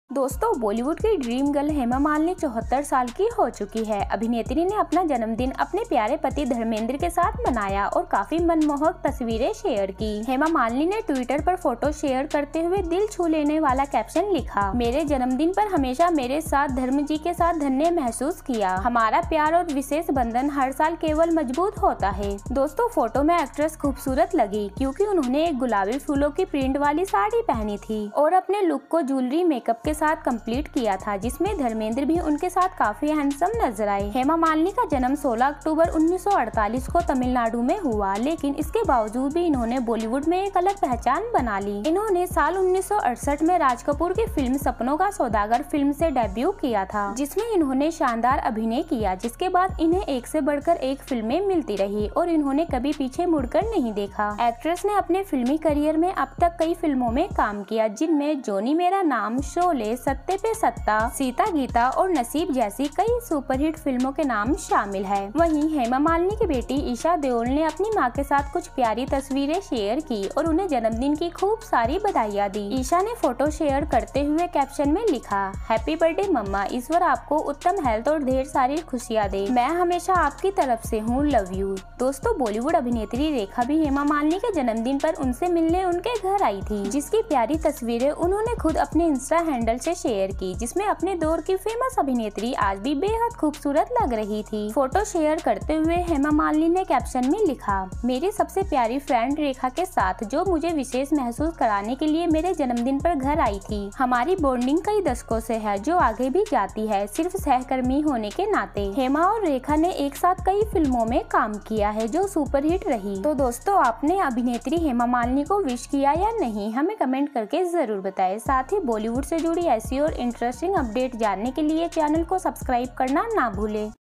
दोस्तों, बॉलीवुड की dream girl Hema Malini 74 साल की हो चुकी है। अभिनेत्री ने अपना जन्मदिन अपने प्यारे पति धर्मेंद्र के साथ मनाया और काफी मनमोहक तस्वीरें शेयर की। हेमा मालिनी ने ट्विटर पर फोटो शेयर करते हुए दिल छू लेने वाला कैप्शन लिखा, मेरे जन्मदिन पर हमेशा मेरे साथ धर्म जी के साथ धन्य महसूस किया। हमारा प्यार और विशेष बंधन हर साल केवल मजबूत होता है। दोस्तों, फोटो में एक्ट्रेस खूबसूरत लगी क्योंकि उन्होंने एक गुलाबी फूलों की प्रिंट वाली साड़ी पहनी थी और अपने लुक को ज्वेलरी मेकअप के साथ कंप्लीट किया था, जिसमें धर्मेंद्र भी उनके साथ काफी हैंडसम नजर आए। हेमा मालिनी का जन्म 16 अक्टूबर 1948 को तमिलनाडु में हुआ, लेकिन इसके बावजूद भी इन्होंने बॉलीवुड में एक अलग पहचान बना ली। इन्होंने साल 1968 में राज कपूर की फिल्म सपनों का सौदागर फिल्म से डेब्यू किया था, जिसमें इन्होंने शानदार अभिनय किया, जिसके बाद इन्हें एक से बढ़कर एक फिल्में मिलती रही और इन्होंने कभी पीछे मुड़कर नहीं देखा। एक्ट्रेस ने अपने फिल्मी करियर में अब तक कई फिल्मों में काम किया, जिनमें जोनी मेरा नाम, शोले, सत्ते पे सत्ता, सीता गीता और नसीब जैसी कई सुपरहिट फिल्मों के नाम शामिल है। वहीं हेमा मालिनी की बेटी ईशा देओल ने अपनी मां के साथ कुछ प्यारी तस्वीरें शेयर की और उन्हें जन्मदिन की खूब सारी बधाइयां दी। ईशा ने फोटो शेयर करते हुए कैप्शन में लिखा, हैप्पी बर्थडे मम्मा, ईश्वर आपको उत्तम हेल्थ और ढेर सारी खुशियां दे। मैं हमेशा आपकी तरफ से हूँ, लव यू। दोस्तों, बॉलीवुड अभिनेत्री रेखा भी हेमा मालिनी के जन्मदिन पर उनसे मिलने उनके घर आई थी, जिसकी प्यारी तस्वीरें उन्होंने खुद अपने इंस्टा हैंडल से शेयर की, जिसमें अपने दौर की फेमस अभिनेत्री आज भी बेहद खूबसूरत लग रही थी। फोटो शेयर करते हुए हेमा मालिनी ने कैप्शन में लिखा, मेरी सबसे प्यारी फ्रेंड रेखा के साथ, जो मुझे विशेष महसूस कराने के लिए मेरे जन्मदिन पर घर आई थी। हमारी बॉन्डिंग कई दशकों से है, जो आगे भी जाती है, सिर्फ सहकर्मी होने के नाते। हेमा और रेखा ने एक साथ कई फिल्मों में काम किया है, जो सुपरहिट रही। तो दोस्तों, आपने अभिनेत्री हेमा मालिनी को विश किया या नहीं, हमें कमेंट करके जरूर बताएं। साथ ही बॉलीवुड से जुड़ी ऐसी और इंटरेस्टिंग अपडेट जानने के लिए चैनल को सब्सक्राइब करना ना भूलें।